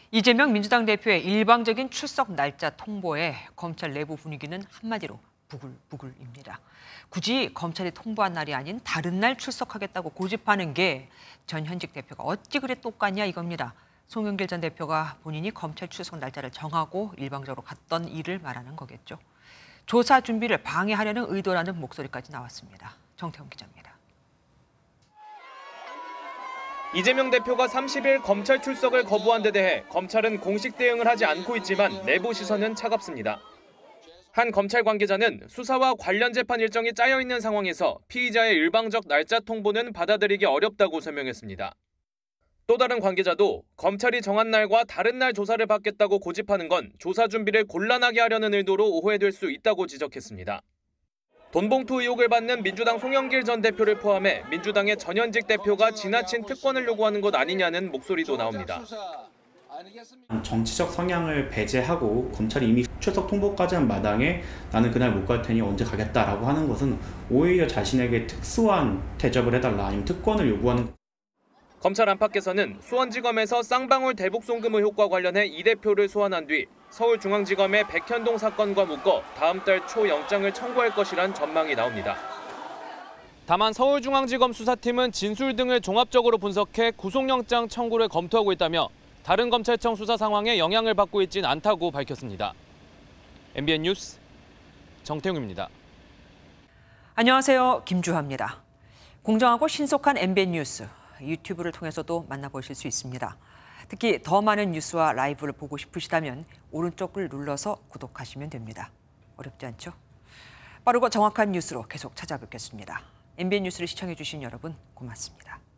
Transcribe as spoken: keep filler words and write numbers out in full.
이재명 민주당 대표의 일방적인 출석 날짜 통보에 검찰 내부 분위기는 한마디로 부글부글입니다. 굳이 검찰이 통보한 날이 아닌 다른 날 출석하겠다고 고집하는 게 전 현직 대표가 어찌 그래 똑같냐 이겁니다. 송영길 전 대표가 본인이 검찰 출석 날짜를 정하고 일방적으로 갔던 일을 말하는 거겠죠. 조사 준비를 방해하려는 의도라는 목소리까지 나왔습니다. 정태훈 기자입니다. 이재명 대표가 삼십 일 검찰 출석을 거부한 데 대해 검찰은 공식 대응을 하지 않고 있지만 내부 시선은 차갑습니다. 한 검찰 관계자는 수사와 관련 재판 일정이 짜여 있는 상황에서 피의자의 일방적 날짜 통보는 받아들이기 어렵다고 설명했습니다. 또 다른 관계자도 검찰이 정한 날과 다른 날 조사를 받겠다고 고집하는 건 조사 준비를 곤란하게 하려는 의도로 오해될 수 있다고 지적했습니다. 돈봉투 의혹을 받는 민주당 송영길 전 대표를 포함해 민주당의 전현직 대표가 지나친 특권을 요구하는 것 아니냐는 목소리도 나옵니다. 정치적 성향을 배제하고 검찰이 이미 출석 통보까지 한 마당에 나는 그날 못 갈 테니 언제 가겠다라고 하는 것은 오히려 자신에게 특수한 대접을 해달라 아니면 특권을 요구하는. 검찰 안팎에서는 수원지검에서 쌍방울 대북 송금 의혹과 관련해 이 대표를 소환한 뒤 서울중앙지검의 백현동 사건과 묶어 다음 달 초 영장을 청구할 것이란 전망이 나옵니다. 다만 서울중앙지검 수사팀은 진술 등을 종합적으로 분석해 구속영장 청구를 검토하고 있다며 다른 검찰청 수사 상황에 영향을 받고 있진 않다고 밝혔습니다. 엠비엔 뉴스 정태웅입니다. 안녕하세요. 김주하입니다. 공정하고 신속한 엠비엔 뉴스. 유튜브를 통해서도 만나보실 수 있습니다. 특히 더 많은 뉴스와 라이브를 보고 싶으시다면 오른쪽을 눌러서 구독하시면 됩니다. 어렵지 않죠? 빠르고 정확한 뉴스로 계속 찾아뵙겠습니다. 엠비엔 뉴스를 시청해주신 여러분 고맙습니다.